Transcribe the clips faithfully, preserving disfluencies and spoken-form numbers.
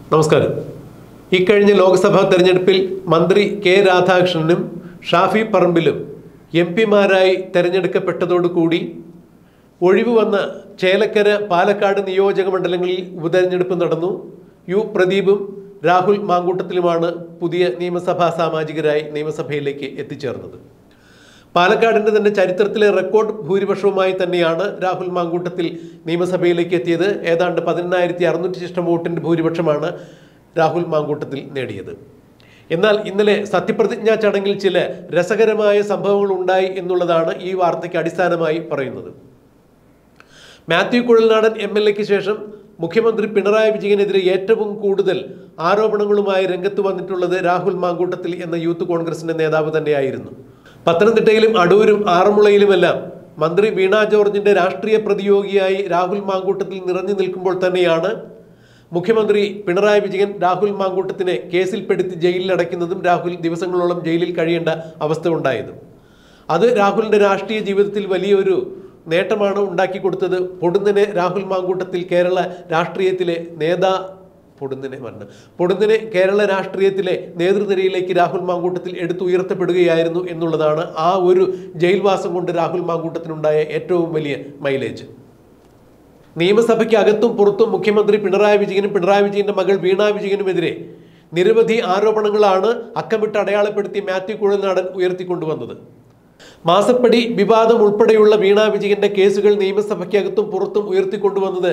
നമസ്കാരം. ഇക്കഴിഞ്ഞ ലോക്സഭാ തെരഞ്ഞെടുപ്പിൽ മന്ത്രി കെ രാധാകൃഷ്ണനും ഷാഫി പറമ്പിലും എം പിമാരായി തെരഞ്ഞെടുക്കപ്പെട്ടതോടുകൂടി ഒഴിവ് വന്ന ചേലക്കര പാലക്കാട് നിയോജക മണ്ഡലങ്ങളിൽ ഉപതെരഞ്ഞെടുപ്പ് നടന്നു. യു പ്രദീപും രാഹുൽ മാങ്കൂട്ടത്തിലുമാണ് പുതിയ നിയമസഭാ സാമാജികരായി നിയമസഭയിലേക്ക് എത്തിച്ചേർന്നത്. പാലക്കാടിൻ്റെ തന്നെ ചരിത്രത്തിലെ റെക്കോർഡ് ഭൂരിപക്ഷവുമായി തന്നെയാണ് രാഹുൽ മാങ്കൂട്ടത്തിൽ നിയമസഭയിലേക്ക് എത്തിയത്. ഏതാണ്ട് പതിനെണ്ണായിരത്തി അറുന്നൂറ്റി ശിഷ്ടം വോട്ടിൻ്റെ ഭൂരിപക്ഷമാണ് രാഹുൽ മാങ്കൂട്ടത്തിൽ നേടിയത്. എന്നാൽ ഇന്നലെ സത്യപ്രതിജ്ഞാ ചടങ്ങിൽ ചില രസകരമായ സംഭവങ്ങൾ ഉണ്ടായി എന്നുള്ളതാണ് ഈ വാർത്തയ്ക്ക് അടിസ്ഥാനമായി പറയുന്നത്. മാത്യു കുഴൽനാടൻ എം എൽ എക്ക് ശേഷം മുഖ്യമന്ത്രി പിണറായി വിജയനെതിരെ ഏറ്റവും കൂടുതൽ ആരോപണങ്ങളുമായി രംഗത്ത് വന്നിട്ടുള്ളത് രാഹുൽ മാങ്കൂട്ടത്തിൽ എന്ന യൂത്ത് കോൺഗ്രസിന്റെ നേതാവ് തന്നെയായിരുന്നു. പത്തനംതിട്ടയിലും അടൂരും ആറന്മുളയിലുമെല്ലാം മന്ത്രി വീണ ജോർജിന്റെ രാഷ്ട്രീയ പ്രതിയോഗിയായി രാഹുൽ മാങ്കൂട്ടത്തിൽ നിറഞ്ഞു നിൽക്കുമ്പോൾ തന്നെയാണ് മുഖ്യമന്ത്രി പിണറായി വിജയൻ രാഹുൽ മാങ്കൂട്ടത്തിനെ കേസിൽപ്പെടുത്തി ജയിലിൽ അടയ്ക്കുന്നതും രാഹുൽ ദിവസങ്ങളോളം ജയിലിൽ കഴിയേണ്ട അവസ്ഥ ഉണ്ടായതും. അത് രാഹുലിന്റെ രാഷ്ട്രീയ ജീവിതത്തിൽ വലിയൊരു നേട്ടമാണ് ഉണ്ടാക്കി കൊടുത്തത്. പൊടുന്നനെ രാഹുൽ മാങ്കൂട്ടത്തിൽ കേരള രാഷ്ട്രീയത്തിലെ നേതാ പൊടുന്നനെ വന്ന് പൊടുന്നനെ കേരള രാഷ്ട്രീയത്തിലെ നേതൃനിരയിലേക്ക് രാഹുൽ മാങ്കൂട്ടത്തിൽ എടുത്തുയർത്തപ്പെടുകയായിരുന്നു എന്നുള്ളതാണ് ആ ഒരു ജയിൽവാസം കൊണ്ട് രാഹുൽ മാങ്കൂട്ടത്തിനുണ്ടായ ഏറ്റവും വലിയ മൈലേജ്. നിയമസഭയ്ക്ക് അകത്തും പുറത്തും മുഖ്യമന്ത്രി പിണറായി വിജയനും പിണറായി വിജയന്റെ മകൾ വീണ വിജയനുമെതിരെ നിരവധി ആരോപണങ്ങളാണ് അക്കമിട്ട് അടയാളപ്പെടുത്തി മാത്യു കുഴൽനാടൻ ഉയർത്തിക്കൊണ്ടുവന്നത്. മാസപ്പടി വിവാദം ഉൾപ്പെടെയുള്ള വീണ വിജയന്റെ കേസുകൾ നിയമസഭയ്ക്കകത്തും പുറത്തും ഉയർത്തിക്കൊണ്ടുവന്നത്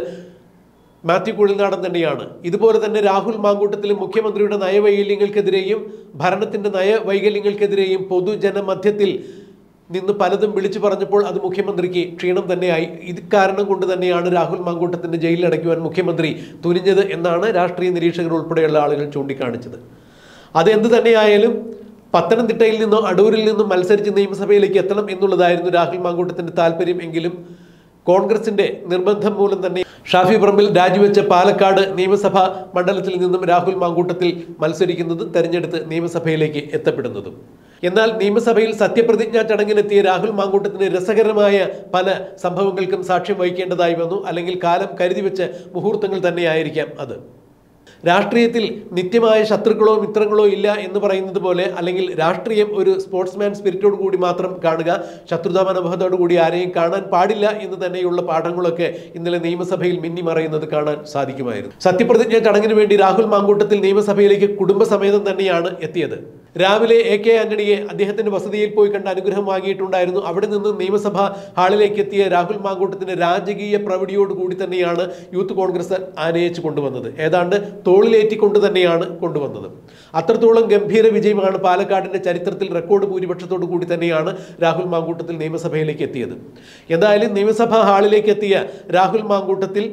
മാത്യു കുഴൽനാടൻ തന്നെയാണ്. ഇതുപോലെ തന്നെ രാഹുൽ മാങ്കൂട്ടത്തിലും മുഖ്യമന്ത്രിയുടെ നയവൈകല്യങ്ങൾക്കെതിരെയും ഭരണത്തിന്റെ നയവൈകല്യങ്ങൾക്കെതിരെയും പൊതുജനമധ്യത്തിൽ നിന്ന് പലതും വിളിച്ചു പറഞ്ഞപ്പോൾ അത് മുഖ്യമന്ത്രിക്ക് ക്ഷീണം തന്നെയായി. ഇത് കാരണം കൊണ്ട് തന്നെയാണ് രാഹുൽ മാങ്കൂട്ടത്തിന്റെ ജയിലിൽ അടയ്ക്കുവാൻ മുഖ്യമന്ത്രി തുനിഞ്ഞത് എന്നാണ് രാഷ്ട്രീയ നിരീക്ഷകർ ഉൾപ്പെടെയുള്ള ആളുകൾ ചൂണ്ടിക്കാണിച്ചത്. അത് എന്ത് തന്നെയായാലും പത്തനംതിട്ടയിൽ നിന്നോ അടൂരിൽ നിന്നും മത്സരിച്ച് നിയമസഭയിലേക്ക് എത്തണം എന്നുള്ളതായിരുന്നു രാഹുൽ മാങ്കൂട്ടത്തിന്റെ താല്പര്യം. എങ്കിലും കോൺഗ്രസിന്റെ നിർബന്ധം മൂലം തന്നെ ഷാഫി പറമ്പിൽ രാജിവെച്ച പാലക്കാട് നിയമസഭാ മണ്ഡലത്തിൽ നിന്നും രാഹുൽ മാങ്കൂട്ടത്തിൽ മത്സരിക്കുന്നതും തെരഞ്ഞെടുത്ത് നിയമസഭയിലേക്ക് എത്തപ്പെടുന്നതും. എന്നാൽ നിയമസഭയിൽ സത്യപ്രതിജ്ഞാ ചടങ്ങിനെത്തിയ രാഹുൽ മാങ്കൂട്ടത്തിന് രസകരമായ പല സംഭവങ്ങൾക്കും സാക്ഷ്യം വഹിക്കേണ്ടതായി വന്നു. അല്ലെങ്കിൽ കാലം കരുതി വെച്ച മുഹൂർത്തങ്ങൾ തന്നെയായിരിക്കാം അത്. രാഷ്ട്രീയത്തിൽ നിത്യമായ ശത്രുക്കളോ മിത്രങ്ങളോ ഇല്ല എന്ന് പറയുന്നത് പോലെ, അല്ലെങ്കിൽ രാഷ്ട്രീയം ഒരു സ്പോർട്സ്മാൻ സ്പിരിറ്റോട് കൂടി മാത്രം കാണുക, ശത്രുതാ മനോഭാവത്തോടു കൂടി ആരെയും കാണാൻ പാടില്ല എന്ന് തന്നെയുള്ള പാഠങ്ങളൊക്കെ ഇന്നലെ നിയമസഭയിൽ മിന്നിമറയുന്നത് കാണാൻ സാധിക്കുമായിരുന്നു. സത്യപ്രതിജ്ഞ ചടങ്ങിന് വേണ്ടി രാഹുൽ മാങ്കൂട്ടത്തിൽ നിയമസഭയിലേക്ക് കുടുംബസമേതം തന്നെയാണ് എത്തിയത്. രാവിലെ എ കെ ആന്റണിയെ അദ്ദേഹത്തിന്റെ വസതിയിൽ പോയി കണ്ട് അനുഗ്രഹം വാങ്ങിയിട്ടുണ്ടായിരുന്നു. അവിടെ നിന്ന് നിയമസഭാ ഹാളിലേക്ക് എത്തിയ രാഹുൽ മാങ്കൂട്ടത്തിന് രാജകീയ പ്രൗഢിയോടുകൂടി തന്നെയാണ് യൂത്ത് കോൺഗ്രസ് ആനയിച്ചു കൊണ്ടുവന്നത്. ഏതാണ്ട് തോളിലേറ്റിക്കൊണ്ട് തന്നെയാണ് കൊണ്ടുവന്നത്. അത്രത്തോളം ഗംഭീര വിജയമാണ് പാലക്കാടിന്റെ ചരിത്രത്തിൽ റെക്കോർഡ് ഭൂരിപക്ഷത്തോടു കൂടി തന്നെയാണ് രാഹുൽ മാങ്കൂട്ടത്തിൽ നിയമസഭയിലേക്ക് എത്തിയത്. എന്തായാലും നിയമസഭാ ഹാളിലേക്ക് എത്തിയ രാഹുൽ മാങ്കൂട്ടത്തിൽ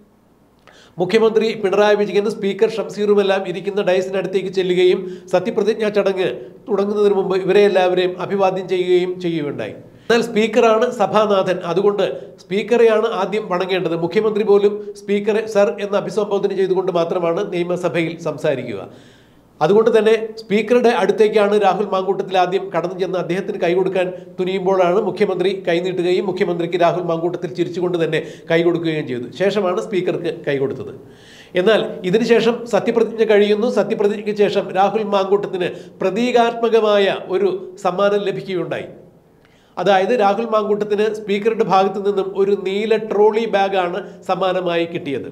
മുഖ്യമന്ത്രി പിണറായി വിജയനും സ്പീക്കർ ഷംസീറുമെല്ലാം ഇരിക്കുന്ന ഡയസിനടുത്തേക്ക് ചെല്ലുകയും സത്യപ്രതിജ്ഞാ ചടങ്ങ് തുടങ്ങുന്നതിന് മുമ്പ് ഇവരെ എല്ലാവരെയും അഭിവാദ്യം ചെയ്യുകയും ചെയ്യുകയുണ്ടായി. എന്നാൽ സ്പീക്കറാണ് സഭാനാഥൻ, അതുകൊണ്ട് സ്പീക്കറെയാണ് ആദ്യം വണങ്ങേണ്ടത്. മുഖ്യമന്ത്രി പോലും സ്പീക്കറെ സർ എന്ന് അഭിസംബോധന ചെയ്തുകൊണ്ട് മാത്രമാണ് നിയമസഭയിൽ സംസാരിക്കുക. അതുകൊണ്ട് തന്നെ സ്പീക്കറുടെ അടുത്തേക്കാണ് രാഹുൽ മാങ്കൂട്ടത്തിൽ ആദ്യം കടന്നു ചെന്ന് അദ്ദേഹത്തിന് കൈ കൊടുക്കാൻ തുനിയുമ്പോഴാണ് മുഖ്യമന്ത്രി കൈനീട്ടുകയും മുഖ്യമന്ത്രിക്ക് രാഹുൽ മാങ്കൂട്ടത്തിൽ ചിരിച്ചുകൊണ്ട് തന്നെ കൈ കൊടുക്കുകയും ചെയ്തു. ശേഷമാണ് സ്പീക്കർക്ക് കൈ കൊടുത്തത്. എന്നാൽ ഇതിനുശേഷം സത്യപ്രതിജ്ഞ കഴിയുന്നു. സത്യപ്രതിജ്ഞയ്ക്ക് ശേഷം രാഹുൽ മാങ്കൂട്ടത്തിന് പ്രതീകാത്മകമായ ഒരു സമ്മാനം ലഭിക്കുകയുണ്ടായി. അതായത് രാഹുൽ മാങ്കൂട്ടത്തിന് സ്പീക്കറുടെ ഭാഗത്തു നിന്നും ഒരു നീല ട്രോളി ബാഗാണ് സമ്മാനമായി കിട്ടിയത്.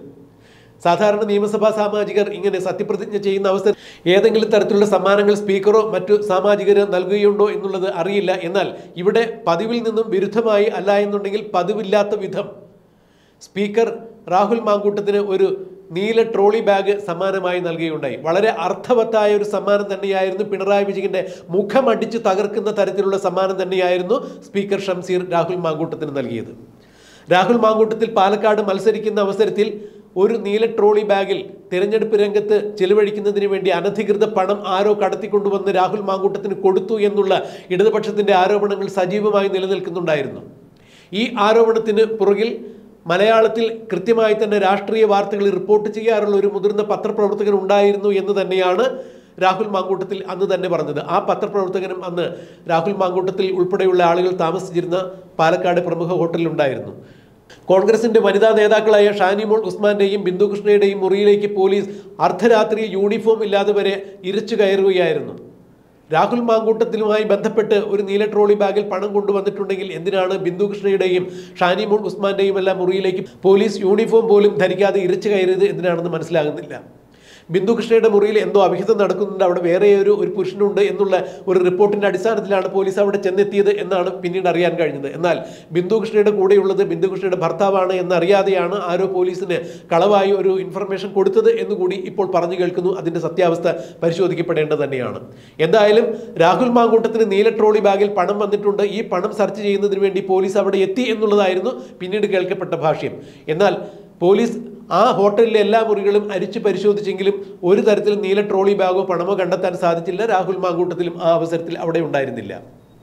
സാധാരണ നിയമസഭാ സാമാജികർ ഇങ്ങനെ സത്യപ്രതിജ്ഞ ചെയ്യുന്ന അവസ്ഥ ഏതെങ്കിലും തരത്തിലുള്ള സമ്മാനങ്ങൾ സ്പീക്കറോ മറ്റു സാമാജികരോ നൽകുകയുണ്ടോ എന്നുള്ളത് അറിയില്ല. എന്നാൽ ഇവിടെ പതിവിൽ നിന്നും വിരുദ്ധമായി, അല്ല എന്നുണ്ടെങ്കിൽ പതിവില്ലാത്ത വിധം സ്പീക്കർ രാഹുൽ മാങ്കൂട്ടത്തിന് ഒരു നീല ട്രോളി ബാഗ് സമ്മാനമായി നൽകുകയുണ്ടായി. വളരെ അർത്ഥവത്തായ ഒരു സമ്മാനം തന്നെയായിരുന്നു. പിണറായി വിജയന്റെ മുഖമടിച്ച് തകർക്കുന്ന തരത്തിലുള്ള സമ്മാനം തന്നെയായിരുന്നു സ്പീക്കർ ഷംസീർ രാഹുൽ മാങ്കൂട്ടത്തിന് നൽകിയത്. രാഹുൽ മാങ്കൂട്ടത്തിൽ പാലക്കാട് മത്സരിക്കുന്ന അവസരത്തിൽ ഒരു നീല ട്രോളി ബാഗിൽ തിരഞ്ഞെടുപ്പ് രംഗത്ത് ചെലവഴിക്കുന്നതിന് വേണ്ടി അനധികൃത പണം ആരോ കടത്തിക്കൊണ്ടുവന്ന് രാഹുൽ മാങ്കൂട്ടത്തിന് കൊടുത്തു എന്നുള്ള ഇടതുപക്ഷത്തിന്റെ ആരോപണങ്ങൾ സജീവമായി നിലനിൽക്കുന്നുണ്ടായിരുന്നു. ഈ ആരോപണത്തിന് പുറകിൽ മലയാളത്തിൽ കൃത്യമായി തന്നെ രാഷ്ട്രീയ വാർത്തകൾ റിപ്പോർട്ട് ചെയ്യാറുള്ള ഒരു മുതിർന്ന പത്രപ്രവർത്തകൻ ഉണ്ടായിരുന്നു എന്ന് തന്നെയാണ് രാഹുൽ മാങ്കൂട്ടത്തിൽ അന്ന് തന്നെ പറഞ്ഞത്. ആ പത്രപ്രവർത്തകനും അന്ന് രാഹുൽ മാങ്കൂട്ടത്തിൽ ഉൾപ്പെടെയുള്ള ആളുകൾ താമസിച്ചിരുന്ന പാലക്കാട് പ്രമുഖ ഹോട്ടലിലുണ്ടായിരുന്നു. കോൺഗ്രസിന്റെ വനിതാ നേതാക്കളായ ഷാനിമോൾ ഉസ്മാന്റെയും ബിന്ദുകൃഷ്ണയുടെയും മുറിയിലേക്ക് പോലീസ് അർദ്ധരാത്രിയിൽ യൂണിഫോം ഇല്ലാതെ വരെ ഇരച്ചു കയറുകയായിരുന്നു. രാഹുൽ മാങ്കൂട്ടത്തിലുമായി ബന്ധപ്പെട്ട് ഒരു നീല ട്രോളി ബാഗിൽ പണം കൊണ്ടുവന്നിട്ടുണ്ടെങ്കിൽ എന്തിനാണ് ബിന്ദുകൃഷ്ണയുടെയും ഷാനിമോൾ ഉസ്മാന്റെയും എല്ലാം മുറിയിലേക്ക് പോലീസ് യൂണിഫോം പോലും ധരിക്കാതെ ഇരച്ചു കയറിയത് എന്തിനാണെന്ന് മനസ്സിലാകുന്നില്ല. ബിന്ദുകൃഷ്ണയുടെ മുറിയിൽ എന്തോ അഭിഹിതം നടക്കുന്നുണ്ട്, അവിടെ വേറെ ഒരു ഒരു പുരുഷനുണ്ട് എന്നുള്ള ഒരു റിപ്പോർട്ടിന്റെ അടിസ്ഥാനത്തിലാണ് പോലീസ് അവിടെ ചെന്നെത്തിയത് എന്നാണ് പിന്നീട് അറിയാൻ കഴിഞ്ഞത്. എന്നാൽ ബിന്ദുകൃഷ്ണയുടെ കൂടെയുള്ളത് ബിന്ദുകൃഷ്ണയുടെ ഭർത്താവാണ് എന്നറിയാതെയാണ് ആരോ പോലീസിന് കളവായി ഒരു ഇൻഫർമേഷൻ കൊടുത്തത് എന്നുകൂടി ഇപ്പോൾ പറഞ്ഞു കേൾക്കുന്നു. അതിന്റെ സത്യാവസ്ഥ പരിശോധിക്കപ്പെടേണ്ടത് തന്നെയാണ്. എന്തായാലും രാഹുൽ മാങ്കൂട്ടത്തിന് നീല ട്രോളി ബാഗിൽ പണം വന്നിട്ടുണ്ട്, ഈ പണം സെർച്ച് ചെയ്യുന്നതിന് വേണ്ടി പോലീസ് അവിടെ എത്തി എന്നുള്ളതായിരുന്നു പിന്നീട് കേൾക്കപ്പെട്ട ഭാഷ്യം. എന്നാൽ പോലീസ് ആ ഹോട്ടലിലെ എല്ലാ മുറികളും അരിച്ചു പരിശോധിച്ചെങ്കിലും ഒരു തരത്തിൽ നീല ട്രോളി ബാഗോ പണമോ കണ്ടെത്താൻ സാധിച്ചില്ല. രാഹുൽ മാങ്കൂട്ടത്തിലും ആ അവസരത്തിൽ അവിടെ ഉണ്ടായിരുന്നില്ല.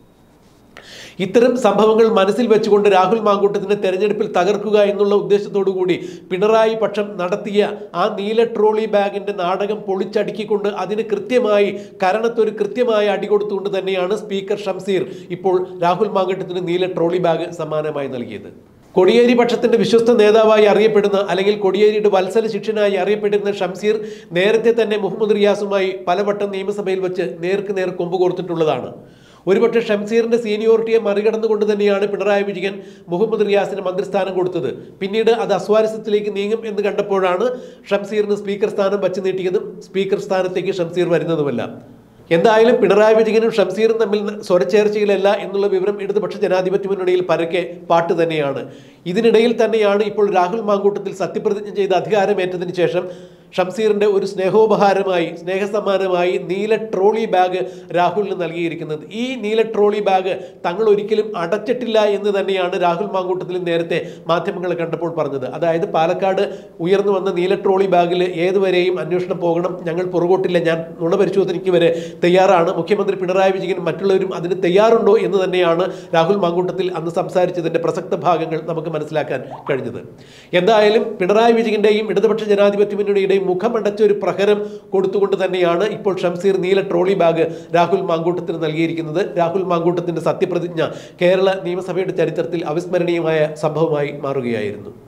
ഇത്തരം സംഭവങ്ങൾ മനസ്സിൽ വെച്ചുകൊണ്ട് രാഹുൽ മാങ്കൂട്ടത്തിനെ തെരഞ്ഞെടുപ്പിൽ തകർക്കുക എന്നുള്ള ഉദ്ദേശത്തോടു കൂടി പിണറായി പക്ഷം നടത്തിയ ആ നീല ട്രോളി ബാഗിന്റെ നാടകം പൊളിച്ചടുക്കിക്കൊണ്ട് അതിന് കൃത്യമായി കരണത്തൊരു കൃത്യമായ അടികൊടുത്തുകൊണ്ട് തന്നെയാണ് സ്പീക്കർ ഷംസീർ ഇപ്പോൾ രാഹുൽ മാങ്കൂട്ടത്തിന് നീല ട്രോളി ബാഗ് സമ്മാനമായി നൽകിയത്. കൊടിയേരി പക്ഷത്തിന്റെ വിശ്വസ്ത നേതാവായി അറിയപ്പെടുന്ന അല്ലെങ്കിൽ കൊടിയേരിയുടെ വത്സല ശിഷ്യനായി അറിയപ്പെടുന്ന ഷംസീർ നേരത്തെ തന്നെ മുഹമ്മദ് റിയാസുമായി പലവട്ടം നിയമസഭയിൽ വെച്ച് നേർക്ക് നേർ കൊമ്പ് കോർത്തിട്ടുള്ളതാണ്. ഒരുപക്ഷെ ഷംസീറിന്റെ സീനിയോറിറ്റിയെ മറികടന്നുകൊണ്ട് തന്നെയാണ് പിണറായി വിജയൻ മുഹമ്മദ് റിയാസിന് മന്ത്രിസ്ഥാനം കൊടുത്തത്. പിന്നീട് അത് അസ്വാരസ്യത്തിലേക്ക് നീങ്ങും എന്ന് കണ്ടപ്പോഴാണ് ഷംസീറിന് സ്പീക്കർ സ്ഥാനം വച്ചു നീട്ടിയതും സ്പീക്കർ സ്ഥാനത്തേക്ക് ഷംസീർ വരുന്നതുമല്ല. എന്തായാലും പിണറായി വിജയനും ഷംസീറും തമ്മിൽ സ്വരച്ചേർച്ചയിലല്ല എന്നുള്ള വിവരം ഇടതുപക്ഷ ജനാധിപത്യ മുന്നണിയിൽ പരക്കെ പാട്ട് തന്നെയാണ്. ഇതിനിടയിൽ തന്നെയാണ് ഇപ്പോൾ രാഹുൽ മാങ്കൂട്ടത്തിൽ സത്യപ്രതിജ്ഞ ചെയ്ത് അധികാരമേറ്റതിന് ശേഷം ഷംസീറിന്റെ ഒരു സ്നേഹോപഹാരമായി സ്നേഹസമ്മാനമായി നീല ട്രോളി ബാഗ് രാഹുലിന് നൽകിയിരിക്കുന്നത്. ഈ നീല ട്രോളി ബാഗ് തങ്ങൾ ഒരിക്കലും അടച്ചിട്ടില്ല എന്ന് തന്നെയാണ് രാഹുൽ മാങ്കൂട്ടത്തിൽ നേരത്തെ മാധ്യമങ്ങൾ കണ്ടപ്പോൾ പറഞ്ഞത്. അതായത് പാലക്കാട് ഉയർന്നു വന്ന നീല ട്രോളി ബാഗിൽ ഏതുവരെയും അന്വേഷണം പോകണം, ഞങ്ങൾ പുറകോട്ടില്ല, ഞാൻ നുണ പരിശോധനയ്ക്ക് വരെ തയ്യാറാണ്, മുഖ്യമന്ത്രി പിണറായി വിജയനും മറ്റുള്ളവരും അതിന് തയ്യാറുണ്ടോ എന്ന് തന്നെയാണ് രാഹുൽ മാങ്കൂട്ടത്തിൽ അന്ന് സംസാരിച്ചതിന്റെ പ്രസക്ത ഭാഗങ്ങൾ നമുക്ക് മനസ്സിലാക്കാൻ കഴിഞ്ഞത്. എന്തായാലും പിണറായി വിജയന്റെയും ഇടതുപക്ഷ ജനാധിപത്യ മുന്നണിയുടെയും മുഖമടച്ച ഒരു പ്രഹരം കൊടുത്തുകൊണ്ട് തന്നെയാണ് ഇപ്പോൾ ഷംസീർ നീല ട്രോളി ബാഗ് രാഹുൽ മാങ്കൂട്ടത്തിന് നൽകിയിരിക്കുന്നത്. രാഹുൽ മാങ്കൂട്ടത്തിന്റെ സത്യപ്രതിജ്ഞ കേരള നിയമസഭയുടെ ചരിത്രത്തിൽ അവിസ്മരണീയമായ സംഭവമായി മാറുകയായിരുന്നു.